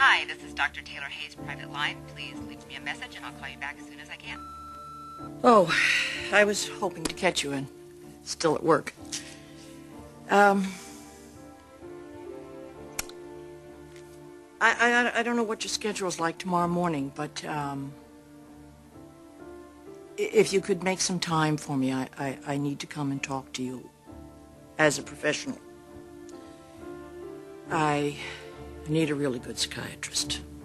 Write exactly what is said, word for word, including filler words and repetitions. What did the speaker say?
Hi, this is Doctor Taylor Hayes' private line. Please leave me a message and I'll call you back as soon as I can. Oh, I was hoping to catch you and still at work. Um, I, I, I don't know what your schedule's like tomorrow morning, but um, if you could make some time for me, I, I, I need to come and talk to you as a professional. I need a really good psychiatrist.